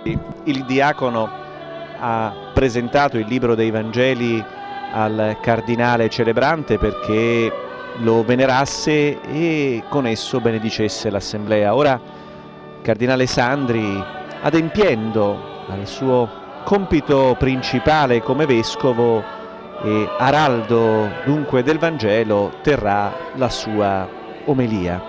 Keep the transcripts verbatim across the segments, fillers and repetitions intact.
Il diacono ha presentato il libro dei Vangeli al cardinale celebrante perché lo venerasse e con esso benedicesse l'assemblea. Ora il cardinale Sandri, adempiendo al suo compito principale come vescovo e araldo dunque del Vangelo, terrà la sua omelia.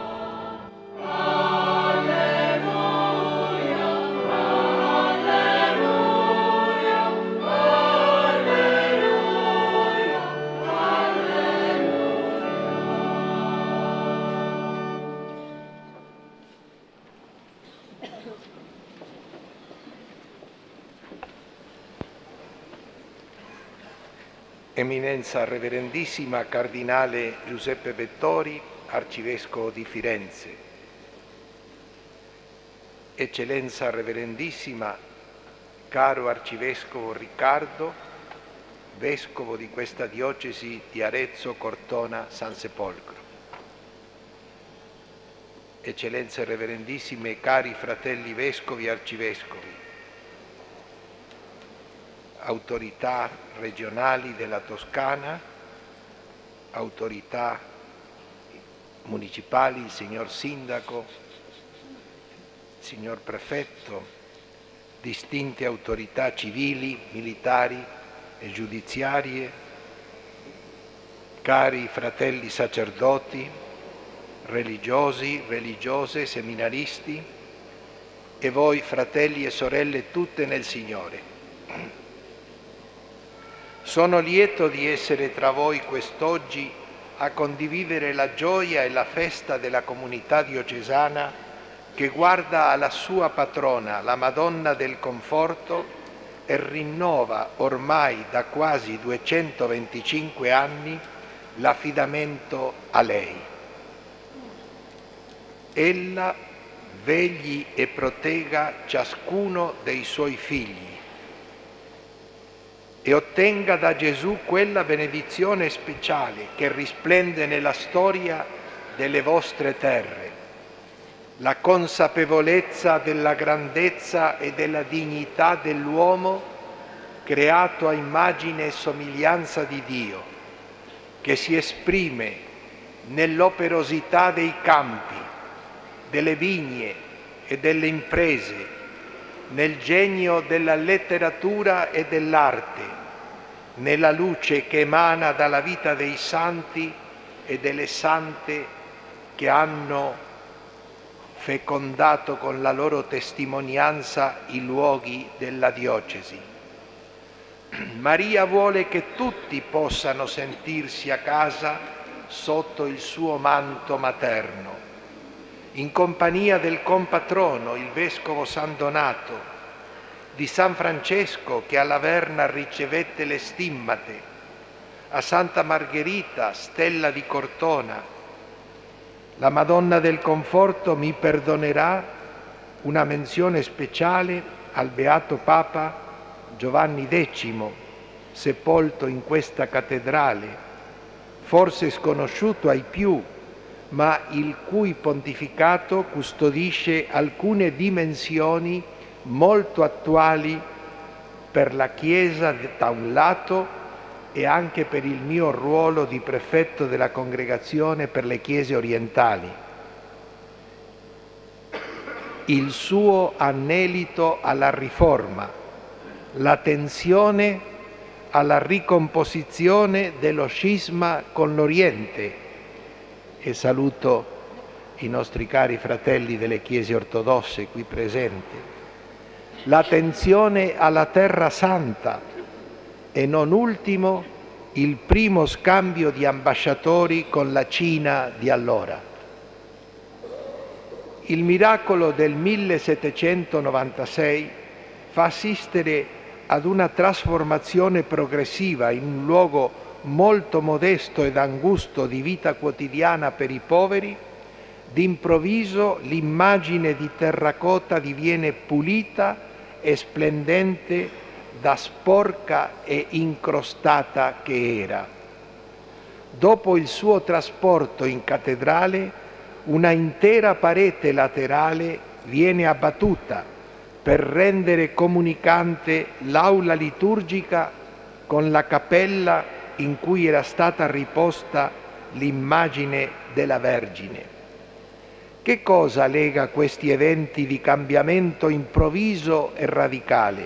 Eminenza Reverendissima Cardinale Giuseppe Vettori, Arcivescovo di Firenze. Eccellenza Reverendissima, caro Arcivescovo Riccardo, Vescovo di questa diocesi di Arezzo, Cortona, San Sepolcro. Eccellenze Reverendissime, cari fratelli Vescovi e Arcivescovi, autorità regionali della Toscana, autorità municipali, signor Sindaco, signor Prefetto, distinte autorità civili, militari e giudiziarie, cari fratelli sacerdoti, religiosi, religiose, seminaristi e voi fratelli e sorelle tutte nel Signore. Sono lieto di essere tra voi quest'oggi a condividere la gioia e la festa della comunità diocesana che guarda alla sua patrona, la Madonna del Conforto, e rinnova ormai da quasi duecentoventicinque anni l'affidamento a lei. Ella vegli e protegga ciascuno dei suoi figli e ottenga da Gesù quella benedizione speciale che risplende nella storia delle vostre terre, la consapevolezza della grandezza e della dignità dell'uomo creato a immagine e somiglianza di Dio, che si esprime nell'operosità dei campi, delle vigne e delle imprese, nel genio della letteratura e dell'arte, nella luce che emana dalla vita dei santi e delle sante che hanno fecondato con la loro testimonianza i luoghi della diocesi. Maria vuole che tutti possano sentirsi a casa sotto il suo manto materno, in compagnia del compatrono, il Vescovo San Donato, di San Francesco che alla Verna ricevette le stimmate, a Santa Margherita, stella di Cortona. La Madonna del Conforto mi perdonerà una menzione speciale al Beato Papa Giovanni decimo, sepolto in questa cattedrale, forse sconosciuto ai più, ma il cui pontificato custodisce alcune dimensioni molto attuali per la Chiesa da un lato e anche per il mio ruolo di prefetto della Congregazione per le Chiese orientali. Il suo anelito alla riforma, l'attenzione alla ricomposizione dello scisma con l'Oriente, e saluto i nostri cari fratelli delle Chiese ortodosse qui presenti, l'attenzione alla Terra Santa e non ultimo il primo scambio di ambasciatori con la Cina di allora. Il miracolo del millesettecentonovantasei fa assistere ad una trasformazione progressiva in un luogo molto modesto ed angusto di vita quotidiana per i poveri. D'improvviso l'immagine di terracotta diviene pulita e splendente da sporca e incrostata che era. Dopo il suo trasporto in cattedrale, una intera parete laterale viene abbattuta per rendere comunicante l'aula liturgica con la cappella in cui era stata riposta l'immagine della Vergine. Che cosa lega questi eventi di cambiamento improvviso e radicale?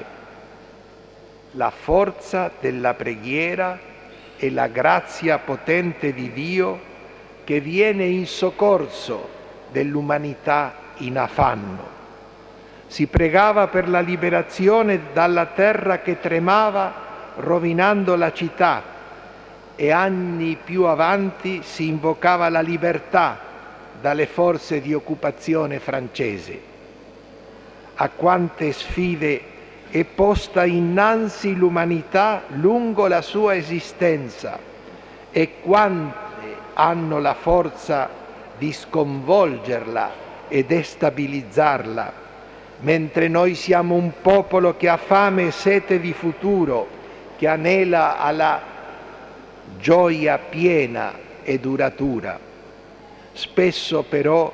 La forza della preghiera e la grazia potente di Dio che viene in soccorso dell'umanità in affanno. Si pregava per la liberazione dalla terra che tremava rovinando la città e anni più avanti si invocava la libertà dalle forze di occupazione francese. A quante sfide è posta innanzi l'umanità lungo la sua esistenza e quante hanno la forza di sconvolgerla e destabilizzarla, mentre noi siamo un popolo che ha fame e sete di futuro, che anela alla gioia piena e duratura. Spesso però,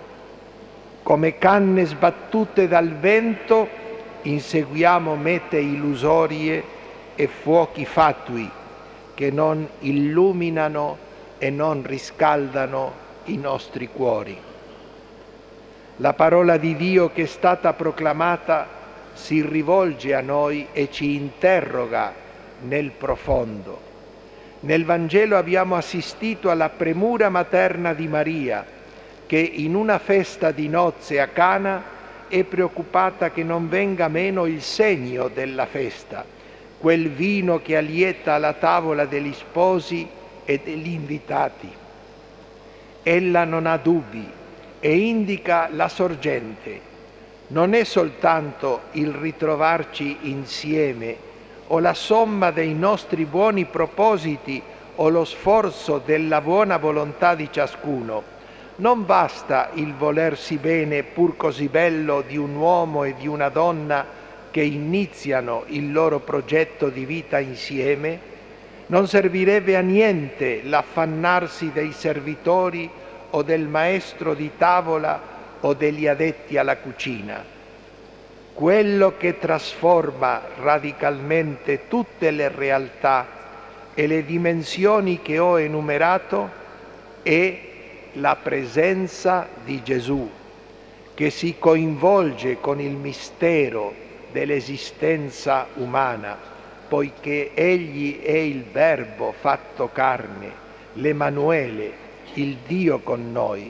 come canne sbattute dal vento, inseguiamo mete illusorie e fuochi fatui che non illuminano e non riscaldano i nostri cuori. La parola di Dio che è stata proclamata si rivolge a noi e ci interroga nel profondo. Nel Vangelo abbiamo assistito alla premura materna di Maria, che in una festa di nozze a Cana è preoccupata che non venga meno il segno della festa, quel vino che allieta la tavola degli sposi e degli invitati. Ella non ha dubbi e indica la sorgente. Non è soltanto il ritrovarci insieme o la somma dei nostri buoni propositi o lo sforzo della buona volontà di ciascuno. Non basta il volersi bene pur così bello di un uomo e di una donna che iniziano il loro progetto di vita insieme. Non servirebbe a niente l'affannarsi dei servitori o del maestro di tavola o degli addetti alla cucina. Quello che trasforma radicalmente tutte le realtà e le dimensioni che ho enumerato è la presenza di Gesù, che si coinvolge con il mistero dell'esistenza umana, poiché Egli è il Verbo fatto carne, l'Emanuele, il Dio con noi.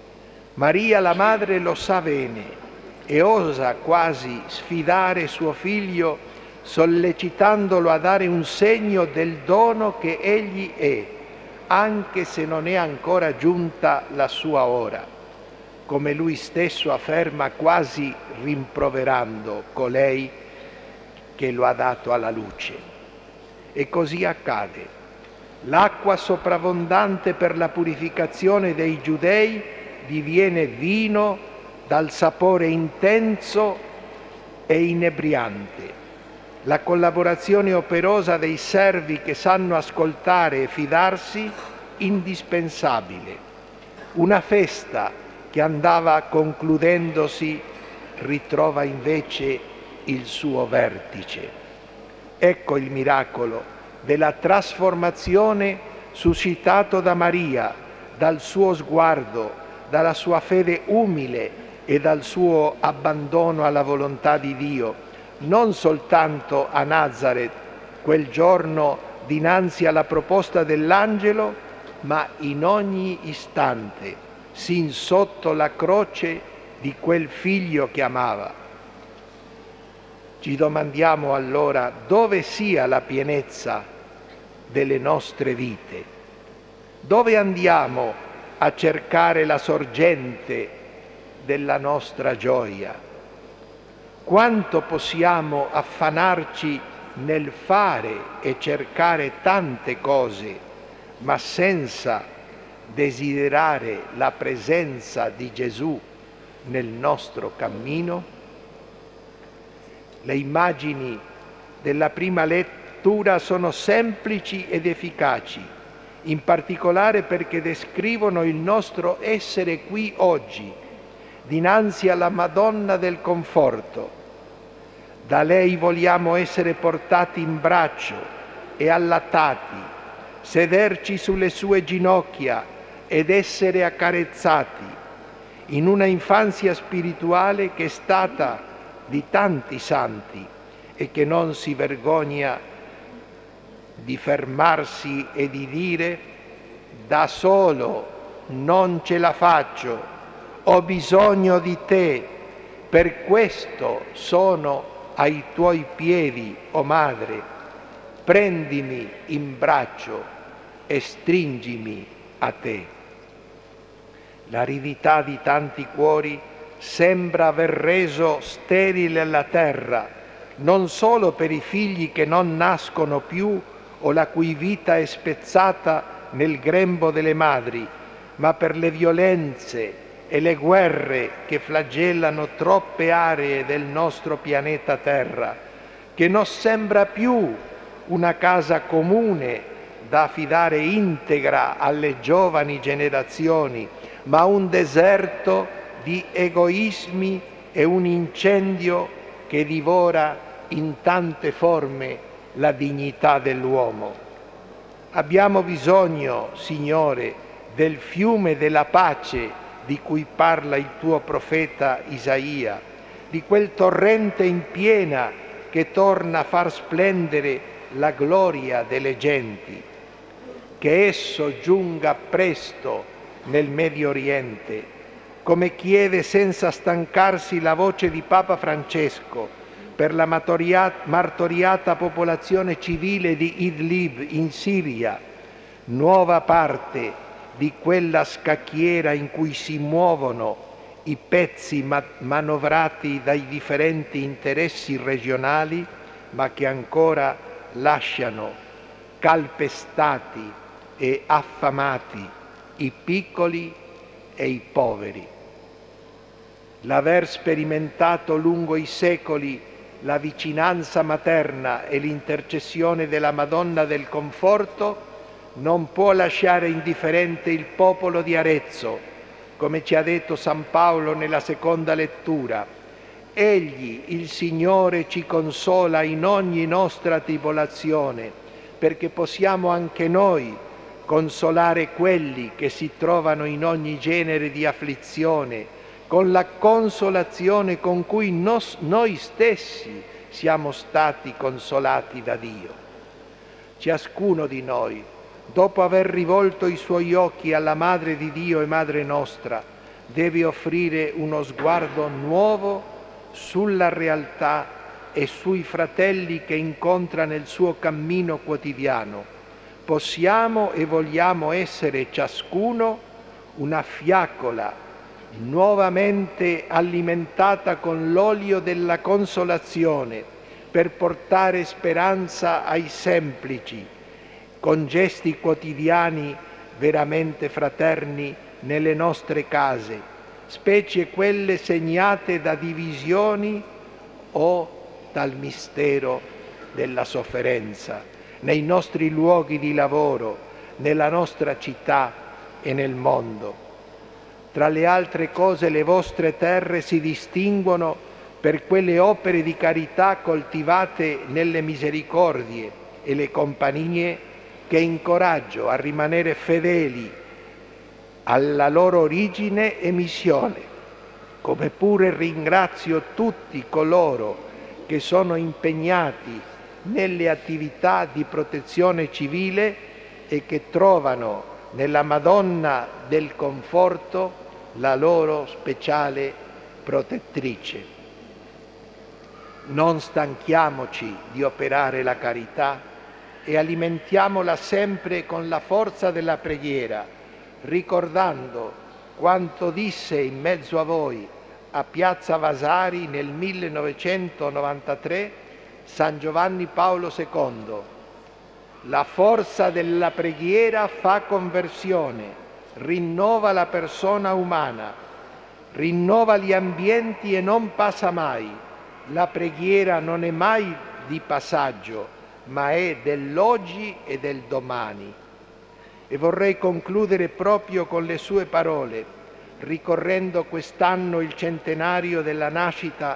Maria la Madre lo sa bene e osa quasi sfidare suo figlio, sollecitandolo a dare un segno del dono che egli è, anche se non è ancora giunta la sua ora, come lui stesso afferma quasi rimproverando colei che lo ha dato alla luce. E così accade. L'acqua soprabbondante per la purificazione dei giudei diviene vino dal sapore intenso e inebriante. La collaborazione operosa dei servi che sanno ascoltare e fidarsi, indispensabile. Una festa che andava concludendosi ritrova invece il suo vertice. Ecco il miracolo della trasformazione suscitato da Maria, dal suo sguardo, dalla sua fede umile e dal suo abbandono alla volontà di Dio, non soltanto a Nazareth, quel giorno dinanzi alla proposta dell'angelo, ma in ogni istante, sin sotto la croce di quel figlio che amava. Ci domandiamo allora dove sia la pienezza delle nostre vite, dove andiamo a cercare la sorgente della nostra gioia, quanto possiamo affanarci nel fare e cercare tante cose, ma senza desiderare la presenza di Gesù nel nostro cammino? Le immagini della prima lettura sono semplici ed efficaci, in particolare perché descrivono il nostro essere qui oggi, dinanzi alla Madonna del Conforto, Da lei vogliamo essere portati in braccio e allattati, sederci sulle sue ginocchia ed essere accarezzati in una infanzia spirituale che è stata di tanti santi e che non si vergogna di fermarsi e di dire: da solo non ce la faccio, ho bisogno di te, per questo sono ai tuoi piedi, o Madre, prendimi in braccio e stringimi a te. L'aridità di tanti cuori sembra aver reso sterile la terra, non solo per i figli che non nascono più o la cui vita è spezzata nel grembo delle madri, ma per le violenze e le guerre che flagellano troppe aree del nostro pianeta Terra, che non sembra più una casa comune da affidare integra alle giovani generazioni, ma un deserto di egoismi e un incendio che divora in tante forme la dignità dell'uomo. Abbiamo bisogno, Signore, del fiume della pace di cui parla il tuo profeta Isaia, di quel torrente in piena che torna a far splendere la gloria delle genti. Che esso giunga presto nel Medio Oriente, come chiede senza stancarsi la voce di Papa Francesco per la martoriata popolazione civile di Idlib in Siria, nuova parte di quella scacchiera in cui si muovono i pezzi manovrati dai differenti interessi regionali, ma che ancora lasciano calpestati e affamati i piccoli e i poveri. L'aver sperimentato lungo i secoli la vicinanza materna e l'intercessione della Madonna del Conforto non può lasciare indifferente il popolo di Arezzo, come ci ha detto San Paolo nella seconda lettura. Egli, il Signore, ci consola in ogni nostra tribolazione, perché possiamo anche noi consolare quelli che si trovano in ogni genere di afflizione, con la consolazione con cui nos, noi stessi siamo stati consolati da Dio. Ciascuno di noi, dopo aver rivolto i suoi occhi alla Madre di Dio e Madre nostra, deve offrire uno sguardo nuovo sulla realtà e sui fratelli che incontra nel suo cammino quotidiano. Possiamo e vogliamo essere ciascuno una fiaccola nuovamente alimentata con l'olio della consolazione per portare speranza ai semplici, con gesti quotidiani veramente fraterni nelle nostre case, specie quelle segnate da divisioni o dal mistero della sofferenza, nei nostri luoghi di lavoro, nella nostra città e nel mondo. Tra le altre cose, le vostre terre si distinguono per quelle opere di carità coltivate nelle misericordie e le compagnie che incoraggio a rimanere fedeli alla loro origine e missione, come pure ringrazio tutti coloro che sono impegnati nelle attività di protezione civile e che trovano nella Madonna del Conforto la loro speciale protettrice. Non stanchiamoci di operare la carità e alimentiamola sempre con la forza della preghiera, ricordando quanto disse in mezzo a voi a Piazza Vasari nel millenovecentonovantatré San Giovanni Paolo secondo. La forza della preghiera fa conversione, rinnova la persona umana, rinnova gli ambienti e non passa mai. La preghiera non è mai di passaggio, ma è dell'oggi e del domani. E vorrei concludere proprio con le sue parole, ricorrendo quest'anno il centenario della nascita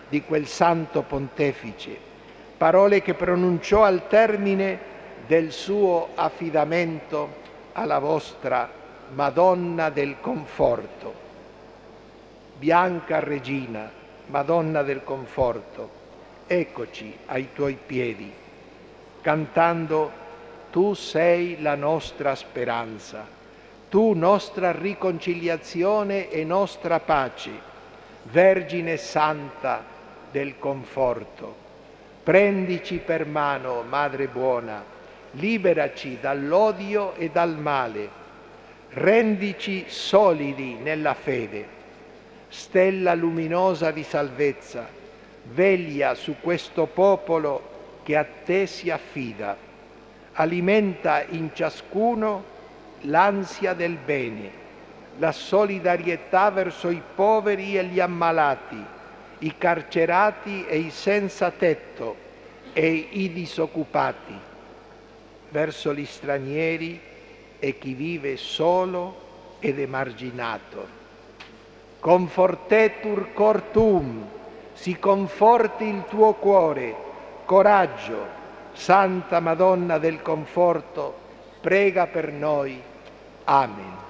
di quel santo pontefice, parole che pronunciò al termine del suo affidamento alla vostra Madonna del Conforto. Bianca Regina, Madonna del Conforto, eccoci ai tuoi piedi, cantando: tu sei la nostra speranza, tu nostra riconciliazione e nostra pace, Vergine Santa del Conforto. Prendici per mano, Madre buona, liberaci dall'odio e dal male, rendici solidi nella fede. Stella luminosa di salvezza, veglia su questo popolo che a te si affida. Alimenta in ciascuno l'ansia del bene, la solidarietà verso i poveri e gli ammalati, i carcerati e i senza tetto e i disoccupati, verso gli stranieri e chi vive solo ed emarginato. Confortetur cor tuum, si conforti il tuo cuore, coraggio. Santa Madonna del Conforto, prega per noi. Amen.